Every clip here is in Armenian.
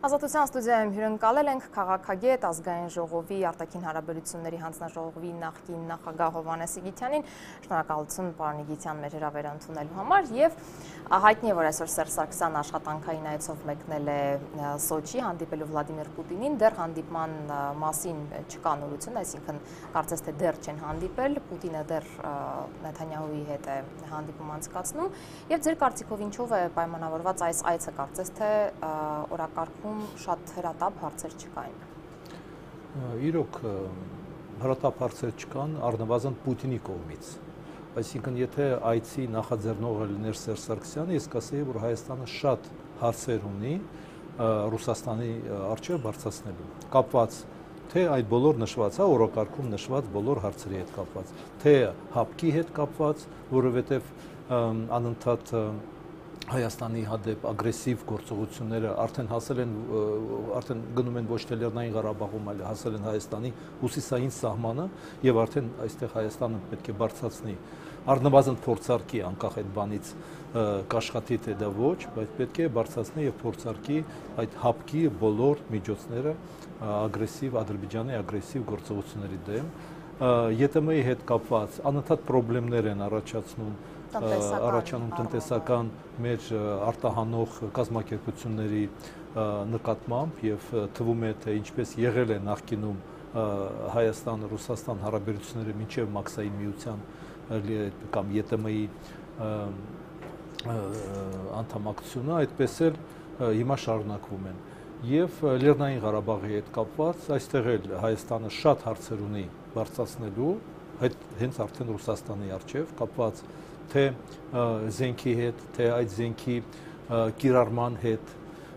Ազատության ստուդիայում հյուրընկալել ենք քաղաքագետ ազգային ժողովի արտաքին հարաբերությունների հանձնաժողովի նախկին նախագահ Հովհաննես Իգիթյանին, շնորհակալություն պարոն Իգիթյան մեր հրավերը ընդունելու համար, եւ հայտնի է, որ այսօր Սերժ Սարգսյանը աշխատանքային այցով մեկնել է Սոչի հանդիպելու Վլադիմիր Պուտինին, դեռ հանդիպման մասին չկա նորություն, այսինքն կարծես թե դեռ չեն հանդիպել, Պուտինը դեռ Նեթանյահուի հետ է հանդիպում անցկացնում, եւ ձեր կարծիքով ինչով է պայմանավորված այս այցը, կարծես թե օրակարգում շատ հրատապ հարցեր չկային։ Իրոք հրատապ հարցեր չկան, առնվազն Պուտինի կողմից։ Այսինքն, եթե այցի նախաձեռնողը լիներ Սերժ Սարգսյանը, ես կասեի, որ Հայաստանը շատ հարցեր ունի Ռուսաստանի առջև բարձրացնելու, կապված թե այդ բոլոր նշված, օրակարգում նշված բոլոր հարցերի հետ կապված, թե հապկի հետ կապված, որովհետև անընդհատ Հայաստանի հանդեպ ագրեսիվ գործողությունները արդեն գնում են ոչ թե Լեռնային Ղարաբաղում, այլ հասել են Հայաստանի հյուսիսային սահմանը եւ արդեն այստեղ Հայաստանը պետք է բարձրացնի առնվազն փորձարկի, անկախ այդ բանից կաշխատի թե դա ոչ, բայց պետք է բարձրացնի եւ փորձարկի այդ հապկի բոլոր միջոցները ագրեսիվ Ադրբեջանի ագրեսիվ գործողությունների դեմ, ԵՏՄ-ի հետ կապված անընդհատ խնդիրներ են առաջանում տնտեսական մեր արտահանող կազմակերպությունների նկատմամբ եւ թվում է թե ինչպես եղել է նախկինում Հայաստան-Ռուսաստան հարաբերությունները մինչեւ Մաքսային միության կամ ԵՏՄ-ի անդամակցությունը, այդպես էլ հիմա շարունակվում են։ Եվ Լեռնային Ղարաբաղի հետ կապված այստեղ էլ Հայաստանը շատ հարցեր ունի բարձրացնելու, հենց արդեն Ռուսաստանի առջև կապված թե զենքի հետ, թե այդ զենքի կիրառման հետ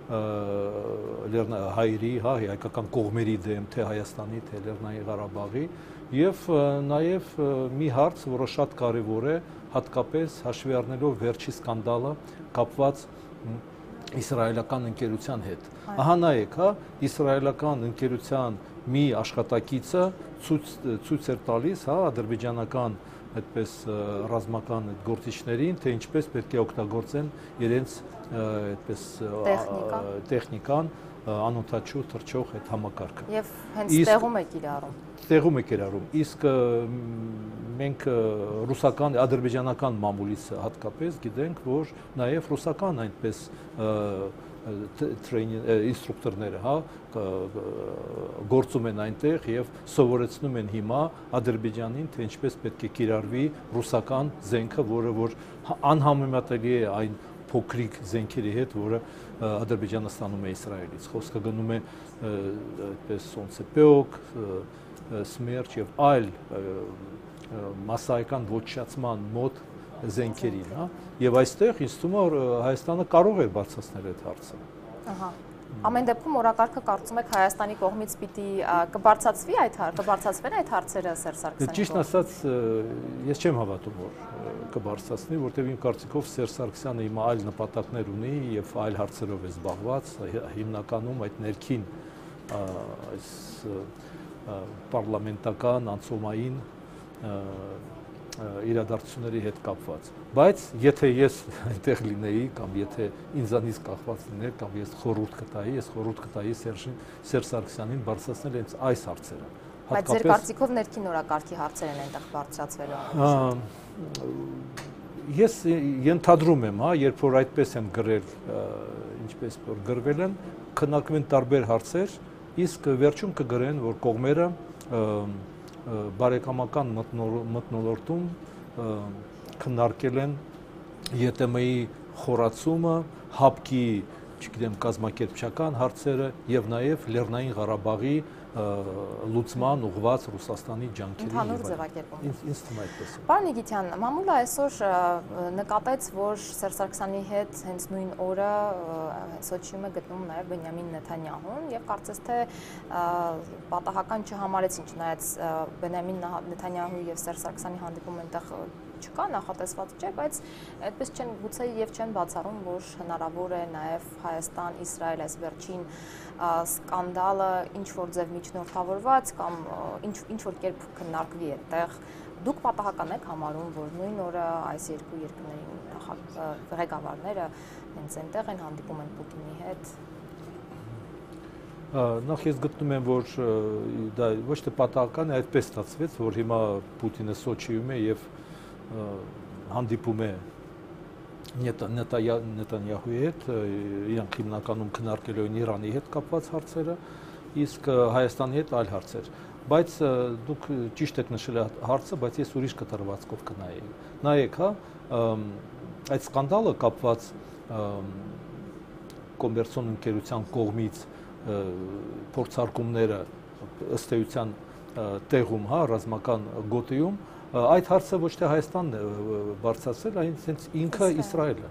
հայերի, հայկական կողմերի դեմ, թե Հայաստանի, թե Լեռնային Ղարաբաղի, եւ նաեւ մի հարց, որը շատ կարեւոր է, հատկապես հաշվի առնելով վերջի սկանդալը կապված իսրայելական ընկերության հետ։ Ահա նայեք, իսրայելական ընկերության մի աշխատակիցը ցույց էր տալիս, ադրբեջանական այդպես ռազմական գործիչներին, թե ինչպես պետք է օգտագործեն իրենց այդպես տեխնիկան անօթաչու թռչող այդ համակարգը։ Եվ հենց տեղում է կիրառում։ Տեղում է կիրառում։ Իսկ մենք ռուսական, ադրբեջանական մամուլից հատկապես գիտենք, որ նաև ռուսական այնպես ինստրուկտորները գործում են այնտեղ եւ սովորեցնում են հիմա Ադրբեջանին, թե ինչպես պետք է կիրառվի ռուսական զենքը, որը որ անհամեմատելի է այն փոքրիկ զենքերի հետ, որը Ադրբեջանը ստանում է Իսրայելից։ Խոսքը գնում է այդպես Սոնցեպեոկ, Սմերջ եւ այլ մասսայական ոչնչացման մոտ զենքերին, եւ այստեղ ինձ թվում է որ Հայաստանը կարող է բարձրացնել այդ հարցը։ Ահա։ Ամեն դեպքում օրակարգը կարծում եք Հայաստանի կողմից պիտի կբարձրացվի կբարձրացվեն այդ հարցերը Սերժ Սարգսյանի։ Ճիշտ ասած, ես չեմ հավատում, որ կբարձրացնի, որտեղ իմ կարծիքով Սերժ Սարգսյանը հիմա այլ նպատակներ ունի եւ այլ հարցերով է զբաղված, հիմնականում այդ ներքին այս պարլամենտական անցումային իրադարձությունների հետ կապված, բայց եթե ես այնտեղ լինեի կամ եթե ինձանից կախված լիներ կամ ես խորհուրդ կտայի Սերժ Սարգսյանին բարձրացնել հենց այս հարցերը։ Բայց ձեր կարծիքով ներքին օրակարգի հարցեր են այնտեղ բարձրացվելու։ Ես ենթադրում եմ, երբ որ այդպես են գրել, ինչպես որ գրվել են, քննարկվում են տարբեր հարցեր, իսկ վերջում կգրեն, որ կողմերը բարեկամական մթնոլորտում քննարկել են ԵՏՄ-ի խորացումը, հապկի, չգիտեմ, կազմակերպչական հարցերը եւ նաեւ Լեռնային Ղարաբաղի լուծման ուղղված Ռուսաստանի ջանքերի ընդհանուր ձևակերպում։ Ինձ թվում է այդպես։ Պարոն Իգիթյան, մամուլը այսօր նկատեց, որ Սերժ Սարգսյանի հետ հենց նույն օրը Սոչիում է գտնվում նաև Բենյամին Նեթանյահուն եւ կարծես թե պատահական չհամարեցին, չնայած Բենյամին Նեթանյահուի եւ Սերժ Սարգսյանի հանդիպումը այնտեղ չկա, նախատեսված չէ, բայց այդպես չեն գուցե եւ չեն բացառում, որ հնարավոր է նաեւ Հայաստան-Իսրայել այս վերջին սկանդալը ինչ որ ձև միջնորդավորված կամ ինչ որ կերպ քննարկվի այդտեղ։ Դուք պատահական եք համարում, որ նույն օրը այս երկու երկրների ղեկավարները հենց այնտեղ են հանդիպում են Պուտինի հետ։ Նախ ես գտնում եմ, որ դա ոչ թե պատահական է, այդպես ստացվեց, որ հիմա Պուտինը Սոչիում է եւ հանդիպում է Նետանյահուի հետ, իրանք հիմնականում քննարկելու են Իրանի հետ կապված հարցերը, իսկ Հայաստանի հետ այլ հարցեր։ Բայց դուք ճիշտ եք նշել հարցը, բայց ես ուրիշ կտրվածքով կնայեի։ Նայեք, հա, այդ սկանդալը կապված կոմերցիոն ընկերության կողմից փորձարկումները ըստ էության տեղում, հա, ռազմական գոտիում, այդ հարցը ոչ թե Հայաստանն է բարձրացրել, այն հենց ինքը Իսրայելը։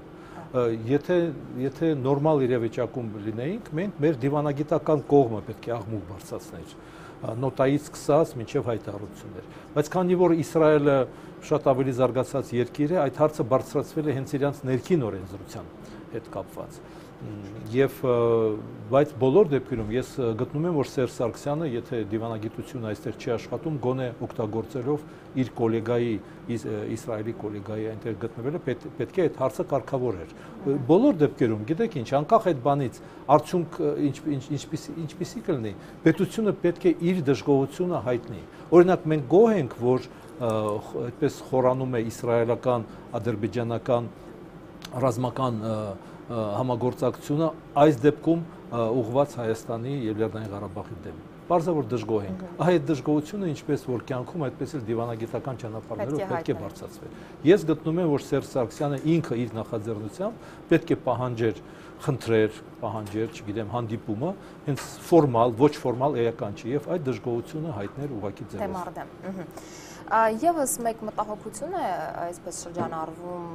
Եթե նորմալ իրավիճակում լինեինք, մենք մեր դիվանագիտական կողմը պետք է աղմուկ բարձրացներ, նոտայից սկսած մինչև հայտարարություններ։ Բայց քանի որ Իսրայելը շատ ավելի զարգացած երկիր է, այդ հարցը բարձրացվել է հենց իրանց ներքին օրենսդրության հետ կապված։ Եվ բայց բոլոր դեպքերում ես գտնում եմ, որ Սերժ Սարգսյանը, եթե դիվանագիտությունը այստեղ չի աշխատում, գոնե օգտագործելով իր գոլեգայի, Իսրայելի գոլեգայի այնտեղ գտնվելը, պետք է այդ հարցը կարգավորեր։ Բոլոր դեպքերում, գիտեք ինչ, անկախ այդ բանից, արդյունք ինչպիսի կլինի, պետությունը պետք է իր դժգոհությունը հայտնի։ Օրինակ, մենք գոհ ենք, որ այդպես խորանում է իսրայելական, ադրբեջանական ռազմական համագործակցությունը այս դեպքում ուղղված Հայաստանի եւ Լեռնային Ղարաբաղի դեմ։ Պարզավոր դժգոհ ենք։ Այդ դժգոհությունը ինչպես որ կյանքում, այդպես էլ դիվանագիտական ճանապարհներով պետք է բարձրացվի։ Ես գտնում եմ, որ Սերժ Սարգսյանը ինքը իր նախաձեռնությամբ պետք է պահանջեր, խնդրեր, չգիտեմ, հանդիպումը, հենց ֆորմալ, ոչ ֆորմալ էական չի եւ այդ դժգոհությունը հայտներ ուղղակի ձևով։ Եվս մեկ մտահոգություն է այսպես շրջանառվում,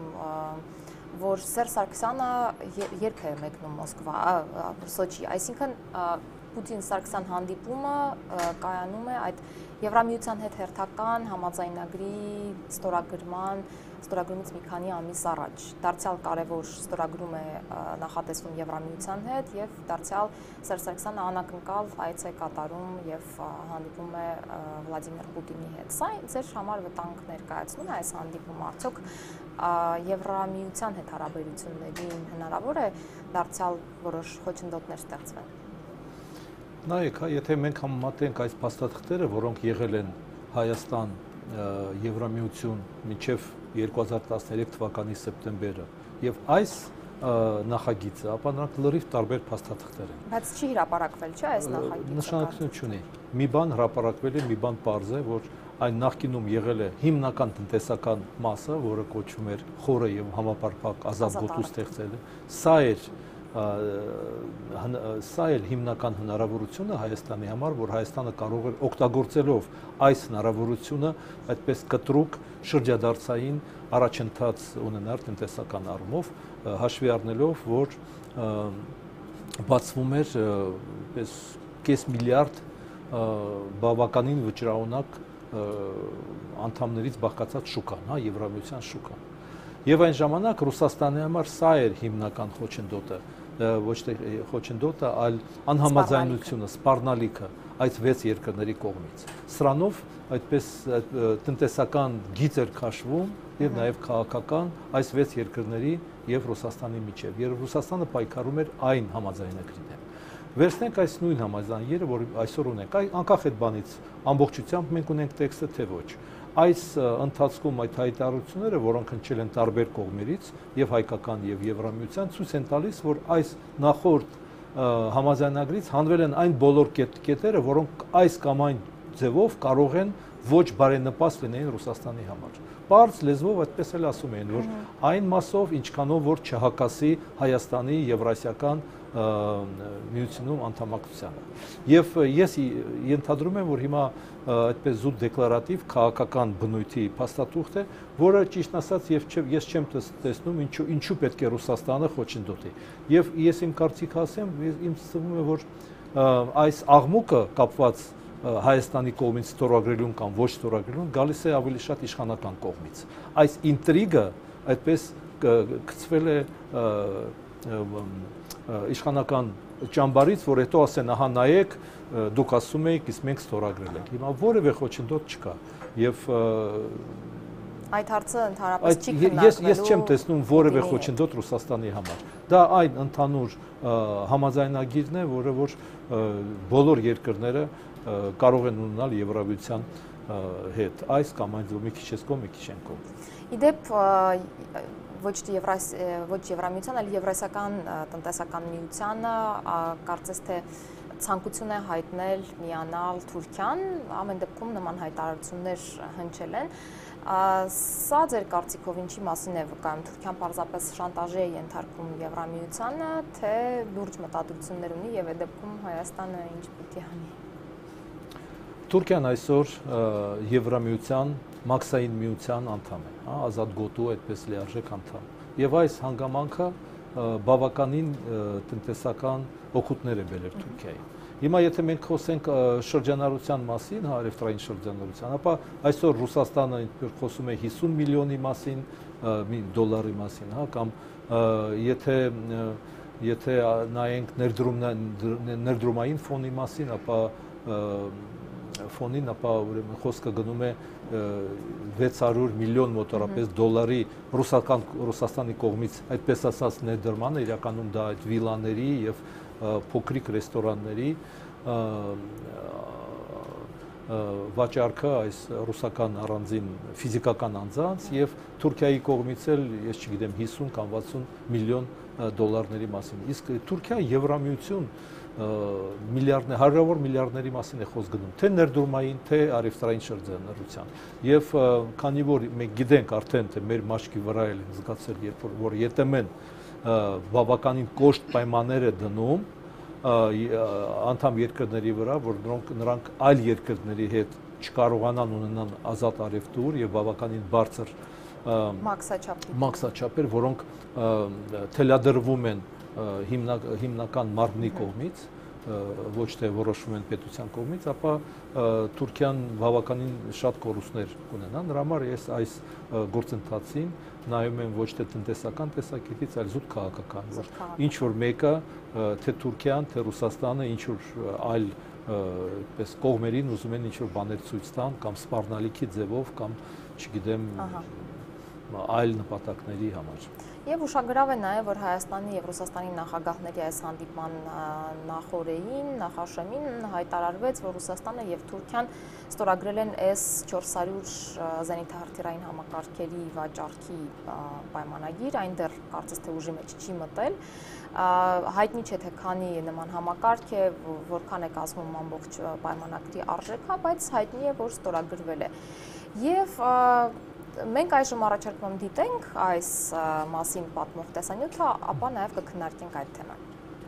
որ Սերժ Սարգսյանը երբ է մեկնում Մոսկվա, Սոչի, այսինքն Պուտին-Սարգսյան հանդիպումը կայանում է այդ Եվրամիության հետ հերթական համաձայնագրի ստորագրումից մի քանի ամիս առաջ։ Դարձյալ կարևոր ստորագրում է նախատեսվում Եվրամիության հետ եւ դարձյալ Սերժ Սարգսյանը անակնկալ այց է կատարում եւ հանդիպում է Վլադիմիր Պուտինի հետ։ Սա ձեր համար վտանգ ներկայացնում է այս հանդիպումը, արդյոք Եվրամիության հետ հարաբերություններին հնարավոր է դարձյալ որոշ խոչընդոտներ ստեղծվեն։ Նայեք, եթե մենք համեմատենք այս փաստաթղթերը, որոնք եղել են Հայաստան, Եվրամիություն մինչև 2013 թվականի սեպտեմբերը եւ այս նախագիծը, ապա նրանք լրիվ տարբեր փաստաթղթեր են։ Բայց չի հրապարակվել, չէ՞, այս նախագիծը։ Նշանակություն չունի։ Մի բան հրապարակվել է, մի բան պարզ է, որ այն նախկինում եղել է հիմնական տնտեսական մասը, որը կոչվում էր խորը եւ համապարփակ ազատ գոտու ստեղծելը։ Սա էր հիմնական հնարավորությունը Հայաստանի համար, որ Հայաստանը կարող էր օգտագործելով այս հնարավորությունը այդպես կտրուկ շրջադարձային առաջընթաց ունենալ տնտեսական առումով, հաշվի առնելով, որ բացվում էր պես կես միլիարդ բավականին վճռաունակ անդամներից բաղկացած շուկան, հա, Եվրամիության շուկան։ Եվ այն ժամանակ Ռուսաստանի համար սա էր հիմնական խոչընդոտը, ոչ թե խոչընդոտը, այլ անհամաձայնությունը, սպառնալիքը այս 6 երկրների կողմից։ Սրանով այդպես տնտեսական գիծ էր քաշվում եւ նաեւ քաղաքական այս 6 երկրների եւ Ռուսաստանի միջեւ։ Երբ Ռուսաստանը պայքարում էր այն համաձայնագրի դեմ։ Վերցնենք այս նույն համաձայնագիրը, որ այսօր ունենք, անկախ այդ բանից ամբողջությամբ մենք ունենք տեքստը թե ոչ։ Այս ընթացքում այդ հայտարարությունները, որոնք հնչել են տարբեր կողմերից, եւ հայկական եւ Եվրամիության, ցույց են տալիս, որ այս նախորդ համաձայնագրից հանվել են այն բոլոր կետերը, որոնք այս կամ այն ձևով կարող են ոչ բարենպաստ լինեին Ռուսաստանի համար։ Պարզ լեզվով այդպես էլ ասում են, որ այն մասով, ինչքանով որ չհակասի Հայաստանի եվրասիական միությունում անդամակցությանը։ Եվ ես ենթադրում եմ, որ հիմա այդպես զուտ դեկլարատիվ քաղաքական բնույթի փաստաթուղթ է, որը ճիշտ ասած ես չեմ տեսնում ինչու պետք է Ռուսաստանը խոչընդոտի։ Եվ ես իմ կարծիքը ասեմ, ինձ թվում է, որ այս աղմուկը կապված Հայաստանի կողմից ստորագրելուն կամ ոչ ստորագրելուն գալիս է ավելի շատ իշխանական կողմից։ Այս ինտրիգը այդպես գցվել է իշխանական ճամբարից, որ հետո ասեն, ահա նայեք, դուք ասում եք, իսկ մենք ստորագրել ենք։ Հիմա որևէ խոչընդոտ չկա։ Եվ այդ հարցը ընդհանրապես չի քննարկվելու։ Ես չեմ տեսնում որևէ խոչընդոտ Ռուսաստանի համար։ Դա այն ընդհանուր համաձայնագիրն է, որը որ բոլոր երկրները կարող են ունենալ Եվրամիության հետ, այս կամ այն մի քիչ էս կողմ, մի քիչ են կողմ։ Իդեպ ոչ Եվրամիության, այլ Եվրասիական տնտեսական միությանը կարծես թե ցանկություն է հայտնել միանալ Թուրքիան, ամեն դեպքում նման հայտարարություններ հնչել են։ Սա ձեր կարծիքով ինչի մասին է վկայում, Թուրքիան պարզապես շանտաժի է ենթարկում Եվրամիությանը, թե լուրջ մտադրություններ ունի եւ այդ դեպքում Հայաստանը ինչ պիտի անի։ Թուրքիան այսօր Եվրամիության մաքսային միության անդամ է, ազատ գոտու այդպես լիարժեք անդամ։ Եվ այս հանգամանքը բավականին տնտեսական օգուտներ է բերել Թուրքիային։ Հիմա եթե մենք խոսենք շրջանառության մասին, առևտրային շրջանառության, ապա այսօր Ռուսաստանը խոսում է 50 միլիոնի մասին, դոլարի մասին, կամ եթե նայենք ներդրումային ֆոնի մասին, ապա ուրեմն խոսքը գնում է 600 միլիոն մոտավորապես դոլարի Ռուսաստանի կողմից այդպես ասած ներդրմանը, իրականում դա այդ վիլաների եւ փոքրիկ ռեստորանների վաճառքը այս ռուսական առանձին ֆիզիկական անձանց եւ Թուրքիայի կողմից էլ, ես չգիտեմ, 50 կամ 60 միլիոն դոլարների մասին։ Իսկ Թուրքիան Եվրամիություն միլիարդներ, հարյուրավոր միլիարդների մասին է խոսք գնում, թե ներդրումային, թե առևտրային շրջանառության։ Եվ քանի որ մենք գիտենք արդեն, թե մեր մաշկի վրա էլ են զգացել, որ ԵՏՄ-ն բավականին կոշտ պայմաններ է դնում անդամ երկրների վրա, որ նրանք այլ երկրների հետ չկարողանան ունենան ազատ առևտուր եւ բավականին բարձր մաքսաչափեր, որոնք թելադրվում են հիմնական մարմնի կողմից, ոչ թե որոշվում են պետության կողմից, ապա Թուրքիան բավականին շատ կորուստներ կունենա։ Նրա համար ես այս գործընթացին նայում եմ ոչ թե տնտեսական տեսակետից, այլ զուտ քաղաքական, որ ինչ որ մեկը, թե Թուրքիան, թե Ռուսաստանը ինչ որ այլ պես կողմերին ուզում են ինչ որ բաներ ցույց տան կամ սպառնալիքի ձևով կամ չգիտեմ այլ նպատակների համար։ Եվ ուշագրավ է նաև, որ Հայաստանի եւ Ռուսաստանի նախագահների այս հանդիպման նախօրեին, նախաշեմին հայտարարվեց, որ Ռուսաստանը եւ Թուրքիան ստորագրել են S-400 զենիթահրթիռային համակարգերի վաճառքի պայմանագիր, այն դեռ կարծես թե ուժի մեջ չի մտել։ Հայտնի չէ թե քանի նման համակարգ է, որքան է կազմում ամբողջ պայմանագրի արժեքը, բայց հայտնի է, որ ստորագրվել է։ Եվ մենք այժմ առաջարկում դիտենք այս մասին պատմող տեսանյութը, ապա նաև կքննարկենք այդ թեման։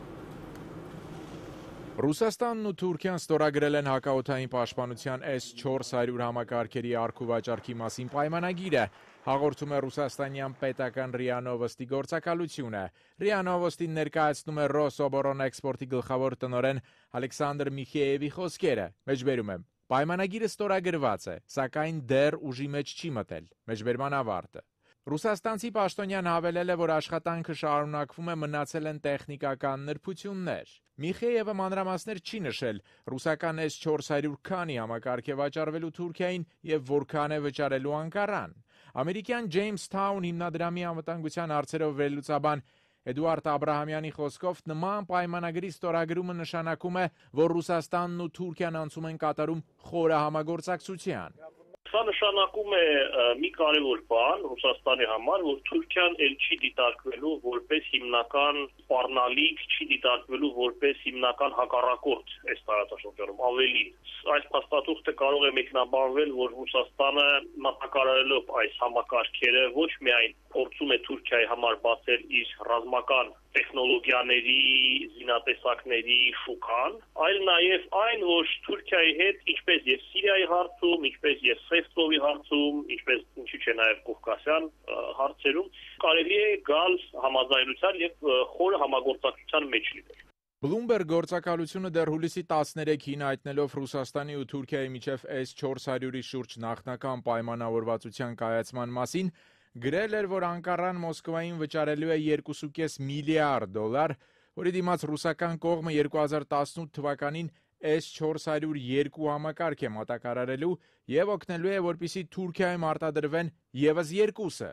Ռուսաստանն ու Թուրքիան ստորագրել են հակաօդային պաշտպանության S-400 համակարգերի առք ու վաճառքի մասին պայմանագիրը, հաղորդում է ռուսաստանյան պետական ՌԻԱ Նովոստի գործակալությունը։ ՌԻԱ Նովոստին ներկայացնում է Ռոսոբորոնէքսպորտի գլխավոր տնօրեն Ալեքսանդր Միխեևի խոսքերը, մեջբերում եմ։ Պայմանագիրը ստորագրված է, սակայն դեռ ուժի մեջ չի մտել, մեջբերման ավարտը։ Ռուսաստանցի պաշտոնյան հավելել է, որ աշխատանքը շարունակվում է, մնացել են տեխնիկական նրբություններ։ Միխեևը մանրամասներ չի նշել ռուսական S-400 քանի համակարգ է վաճառվելու Թուրքիային եւ որքան է վճարելու Անկարան։ Ամերիկյան Ջեյմսթաուն հիմնադրամի անվտանգության հարցերով վերլուծաբան Էդուարդ Աբրահամյանի խոսքով նման պայմանագրի ստորագրումը նշանակում է, որ Ռուսաստանն ու Թուրքիան անցում են կատարում խորը համագործակցության։ Սա նշանակում է մի կարևոր բան Ռուսաստանի համար, որ Թուրքիան էլ չի դիտարկվելու որպես հիմնական սպառնալիք, չի դիտարկվելու որպես հիմնական հակառակորդ այս տարածաշրջանում, ավելին։ Այս փաստաթուղթը կարող է մեկնաբանվել, որ Ռուսաստանը մատակարարելով այս համակարգերը ոչ միայն փորձում է Թուրքիայի համար բացել իր ռազմական տեխնոլոգիաների, զինատեսակների շուկան, այլ նաև այն, որ Թուրքիայի հետ ինչպես եւ Սիրիայի հարցում, ինչպես եւ Սեֆտովի հարցում, ինչպես ինչի՞ չէ նաև Կովկասյան հարցերում կարելի է գալ համաձայնության եւ խորը համագործակցության մեջ լինել։ Bloomberg գործակալությունը դեռ հուլիսի 13-ին հայտնելով Ռուսաստանի ու Թուրքիայի միջև S-400-ի շուրջ նախնական պայմանավորվածության կայացման մասին գրել էր, որ Անկարան Մոսկվային վճարելու է 2.5 միլիարդ դոլար, որի դիմաց ռուսական կողմը 2018 թվականին S-402 համակարգ է մատակարարելու եւ օգնելու է, որպեսզի Թուրքիայում արտադրվեն եւս երկուսը։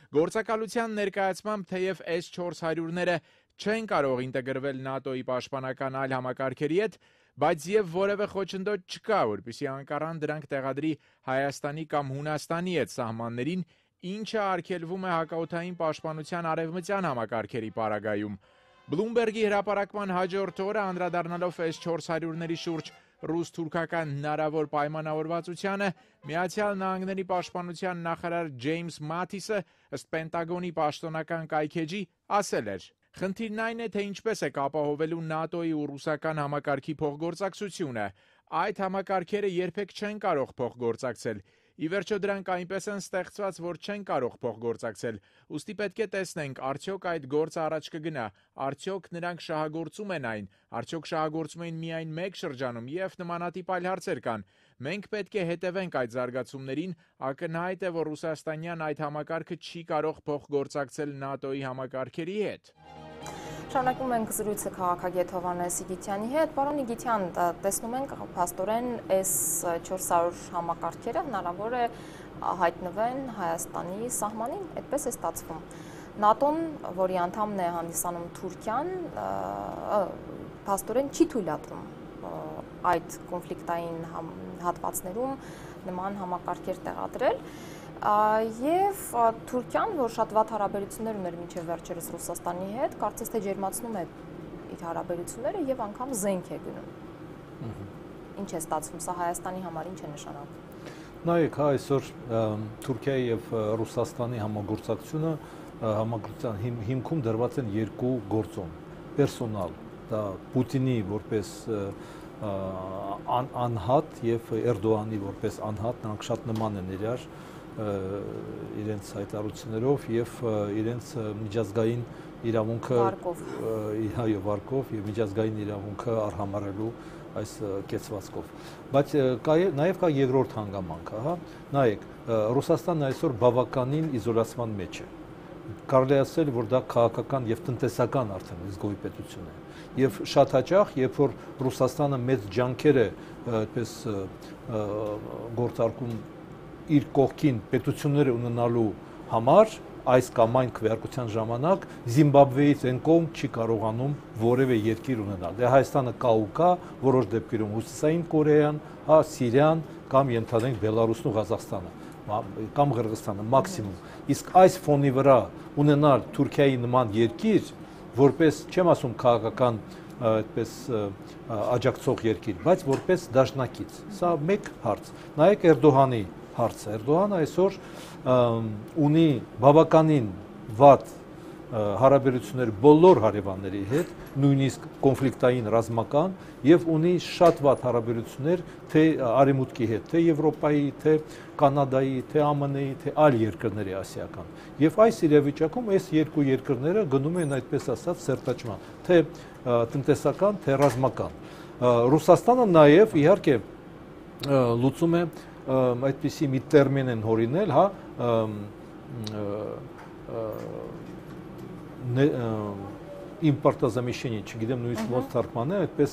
Գործակալության ներկայացմամբ թեև S-400-ները չեն կարող ինտեգրվել ՆԱՏՕ-ի պաշտպանական այլ համակարգերի հետ, բայց եւ որևէ խոչընդոտ չկա, որպեսզի Անկարան դրանք տեղադրի Հայաստանի կամ Հունաստանի հետ սահմաններին, ինչը արգելվում է հակաօդային պաշտպանության արևմտյան համակարգերի պարագայում։ Բլումբերգի հրապարակման հաջորդ օրը անդրադառնալով S-400-ների շուրջ ռուս-թուրքական հնարավոր պայմանավորվածությանը, Միացյալ Նահանգների պաշտպանության նախարար Ջեյմս Մաթիսը ըստ Պենտագոնի պաշտոնական կայքէջի ասել էր. Խնդիրն այն է, թե ինչպես է ապահովելու ՆԱՏՕ-ի ու ռուսական համակարգի փոխգործակցությունը։ Այդ համակարգերը երբեք չեն կարող փոխգործակցել։ Ի վերջո դրանք այնպես են ստեղծված, որ չեն կարող փոխգործակցել։ Ուստի պետք է տեսնենք, արդյոք այդ գործը առաջ կգնա, արդյոք նրանք շահագործում են այն, արդյոք շահագործում են միայն մեկ շրջանում եւ նմանատիպ այլ հարցեր կան։ Մենք պետք է հետևենք այդ զարգացումներին, ակնհայտ է, որ ռուսաստանյան այդ համակարգը չի կարող փոխգործակցել ՆԱՏՕ-ի համակարգերի հետ։ Շարունակում ենք զրույցը քաղաքագետ Հովհաննես Իգիթյանի հետ։ Պարոն Իգիթյան, տեսնում ենք փաստորեն S-400 համակարգերը հնարավոր է հայտնվեն Հայաստանի սահմանին, այդպես է ստացվում։ ՆԱՏՕ-ն, որի անդամն է հանդիսանում Թուրքիան, փաստորեն չի թույլատրում այդ կոնֆլիկտային հատվածներում նման համակարգեր տեղադրել։ Եվ Թուրքիան, որ շատ վատ հարաբերություններ ուներ մինչև վերջերս Ռուսաստանի հետ, կարծես թե ջերմացնում է իր հարաբերությունները եւ անգամ զենք է գնում։ Ինչ է ստացվում, սա Հայաստանի համար ինչ է նշանակում։ Նայեք, այսօր Թուրքիայի եւ Ռուսաստանի համագործակցության հիմքում դրված են երկու գործոն։ Պերսոնալ, դա Պուտինի որպես անհատ եւ Էրդողանի որպես անհատ, նրանք շատ նման են իրար իրենց հայտարարություններով եւ իրենց միջազգային իրավունքը վարկով եւ միջազգային իրավունքը արհամարելու այս կեցվածքով։ Բայց նաեւ կա երկրորդ հանգամանքը, հա։ Նայեք, Ռուսաստանն այսօր բավականին իզոլացման մեջ է։ Կարելի ասել, որ դա քաղաքական եւ տնտեսական արդեն զգոյ պետություն է։ Եվ շատ հաճախ, երբ որ Ռուսաստանը մեծ ջանքեր է այդպես գործարկում իր կողքին պետությունները ունենալու համար, այս կամ այն քվեարկության ժամանակ Զիմբաբվեից այն կողմ չի կարողանում որևէ երկիր ունենալ։ Դե Հայաստանը կա ու կա, որոշ դեպքերում Հյուսիսային Կորեան, հա, Սիրիան կամ ենթադրենք Բելարուսն ու Ղազախստանը կամ Ղրղստանը մաքսիմում։ Իսկ այս ֆոնի վրա ունենալ Թուրքիայի նման երկիր, որպես չեմ ասում քաղաքական այդպես աջակցող երկիր, բայց որպես դաշնակից։ Սա մեկ հարց։ Նայեք Էրդողանի հարցը։ Էրդողանը այսօր ունի բավականին վատ հարաբերություններ բոլոր հարևանների հետ, նույնիսկ կոնֆլիկտային ռազմական, եւ ունի շատ վատ հարաբերություններ թե Արևմուտքի հետ, թե Եվրոպայի, թե Կանադայի, թե ԱՄՆ-ի, թե այլ երկրների ասիական։ Եվ այս իրավիճակում այս երկու երկրները գնում են այդպես ասած սերտաճման, թե տնտեսական, թե ռազմական։ Ռուսաստանը նաեւ իհարկե լուծում է այդպիսի մի տերմին են հորինել, հա, իմպորտազամещение, չգիտեմ նույնիսկ ոնց թարգմանել, այդպես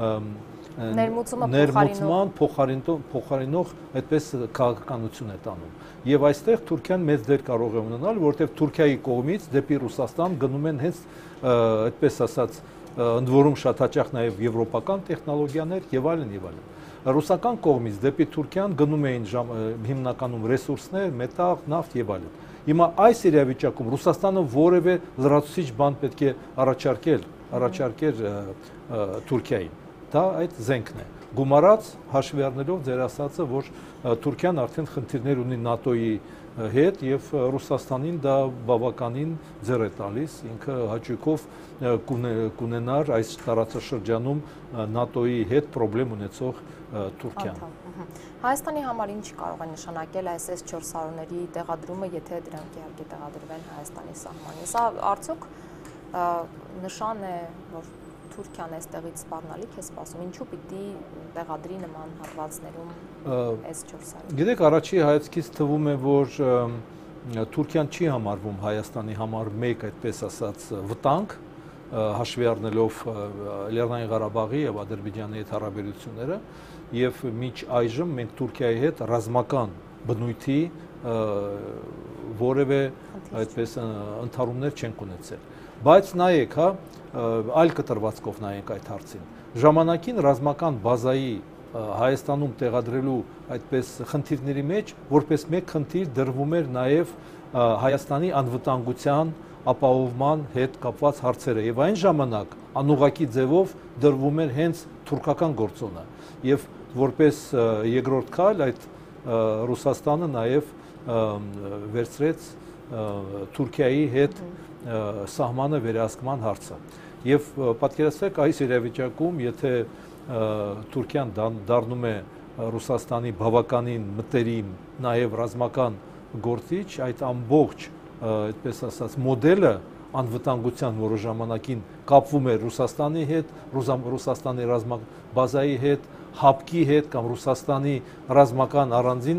ներմուծման փոխարինող այդպես քաղաքականություն է տանում։ Եվ այստեղ Թուրքիան մեծ դեր կարող է ունենալ, որովհետև Թուրքիայի կողմից դեպի Ռուսաստան գնում են հենց այդպես ասած ընդ որում շատ հաճախ նաև եվրոպական տեխնոլոգիաներ եւ այլն եւ այլն։ Ռուսական կողմից դեպի Թուրքիան գնում էին հիմնականում ռեսուրսներ, մետաղ, նավթ եւ այլն։ Հիմա այս իրավիճակում Ռուսաստանը որևէ լրացուցիչ բան պետք է առաջարկեր Թուրքիային։ Դա այդ զենքն է։ Գումարած հաշվի առնելով ձեր ասածը, որ Թուրքիան արդեն խնդիրներ ունի ՆԱՏՕ-ի հետ եւ Ռուսաստանին դա բավականին ձեռ է տալիս, ինքը հաճույքով կունենար այս տարածաշրջանում ՆԱՏՕ-ի հետ խնդրեմ ունեցող Թուրքիան։ Հայաստանի համար ինչ կարող է նշանակել այս S-400-ների տեղադրումը, եթե դրանք իհարկե տեղադրվեն Հայաստանի սահմանին։ Սա արդյոք նշան է, որ Թուրքիան այստեղից սպառնալիք է սպասում, ինչու պիտի տեղադրի նման հատվածներում S-400։ Գիտեք, առաջի հայացքից թվում է, որ Թուրքիան չի համարվում Հայաստանի համար մեկ այդպես ասած վտանգ, հաշվի առնելով Լեռնային Ղարաբաղի եւ Ադրբեջանի հետ հարաբերությունները, եւ մինչ այժմ մենք Թուրքիայի հետ ռազմական բնույթի որևէ այդպես ընդհարումներ չենք ունեցել։ Բայց նայեք, հա, այլ կտրվածքով նայենք այդ հարցին։ Ժամանակին ռազմական բազայի Հայաստանում տեղադրելու այդպես խնդիրների մեջ որպես մեկ խնդիր դրվում էր նաև Հայաստանի անվտանգության ապահովման հետ կապված հարցերը եւ այն ժամանակ անուղակի ձևով դրվում էր հենց թուրքական գործոնը եւ որպես երկրորդ քայլ այդ Ռուսաստանը նաև վերցրեց Թուրքիայի հետ սահմանը վերահսկման հարցը եւ պատկերացրեք այս իրավիճակում եթե Թուրքիան դառնում է Ռուսաստանի բավականին մտերիմ նաև ռազմական գործիչ այդ ամբողջ այդպես ասած մոդելը անվտանգության որոշ ժամանակին կապվում է Ռուսաստանի հետ, Ռուսաստանի ռազմաբազայի հետ, ՀԱՊԿ-ի հետ կամ Ռուսաստանի ռազմական առանձին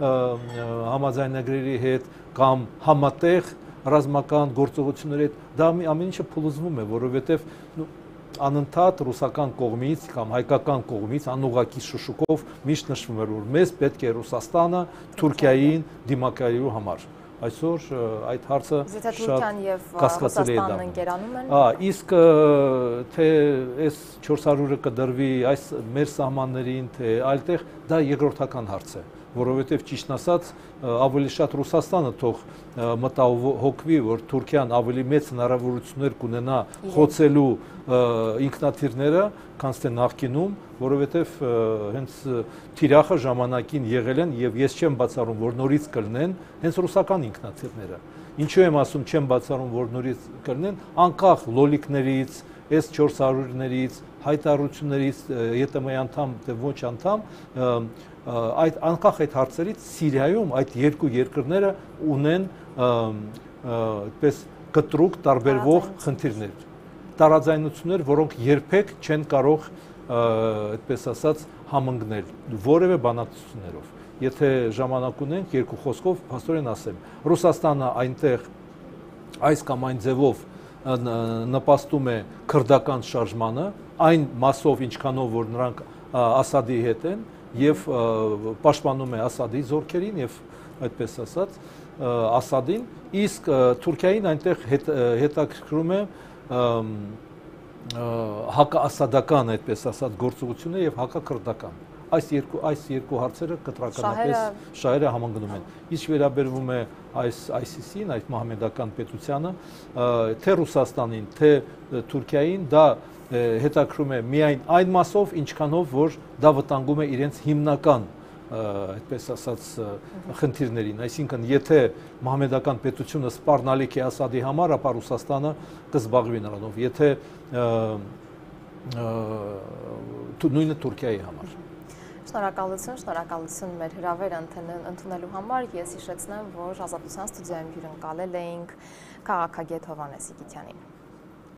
համաձայնագրերի հետ կամ համատեղ ռազմական գործողությունների հետ դա ամեն ինչը փլուզվում է, որովհետև անընդհատ ռուսական կողմից կամ հայկական կողմից անուղակի շշուկով միշտ նշվում էր որ մեզ պետք է Ռուսաստանը Թուրքիային դիմակայելու համար այսօր այդ հարցը շատ կասկածելի է դառնում։ Իսկ թե այս 400-ը կդրվի այս մեր սահմաններին թե այլտեղ դա երկրորդական հարց է, որովհետև ճիշտ ասած ավելի շատ Ռուսաստանը թող մտահոգվի, որ Թուրքիան ավելի մեծ հնարավորություններ կունենա խոցելու ինքնաթիռները, քան թե նախկինում, որովհետև հենց թիրախը ժամանակին եղել են եւ ես չեմ բացառում, որ նորից կլինեն հենց ռուսական ինքնաթիռները։ Ինչու եմ ասում չեմ բացառում, որ նորից կլինեն, անկախ լոլիկներից, S400-ներից, հայտարարություններից, ԵՏՄ-ի անդամ թե ոչ անդամ, այդ անկախ այդ հարցերից Սիրիայում այդ երկու երկրները ունեն այդպես կտրուկ տարբերվող խնդիրներ, տարաձայնություններ, որոնք երբեք չեն կարող այդպես ասած համընկնել որևէ բանակցություններով։ Եթե ժամանակ ունենք երկու խոսքով փաստորեն ասեմ, Ռուսաստանը այնտեղ այս կամ այն ձևով նպաստում է քրդական շարժմանը, այն մասով ինչքանով որ նրանք Ասադի հետ են եւ պաշտպանում է Ասադի զորքերին եւ այդպես ասած Ասադին, իսկ Թուրքիային այնտեղ հետաքրքրում է հակաասադական այդպես ասած գործողությունը եւ հակաքրդական։ Այս երկու հարցերը կտրականապես շահերը համընկնում են։ Իսկ վերաբերվում է այս ISIS-ին, այդ մահմեդական պետությանը, թե Ռուսաստանին, թե Թուրքիային դա հետաքրում է միայն այն մասով, ինչքանով որ դա վտանգում է իրենց հիմնական այդպես ասած խնդիրներին, այսինքն եթե մահմեդական պետությունը սպառնալիք է Ասադի համար, ապա Ռուսաստանը կզբաղվի նրանով, եթե նույնը Թուրքիայի համար։ Շնորհակալություն մեր հրավերը ընդունելու համար։ Ես հիշեցնեմ, որ Ազատության ստուդիայում հյուրընկալել էինք քաղաքագետ Հովհաննես Իգիթյանին։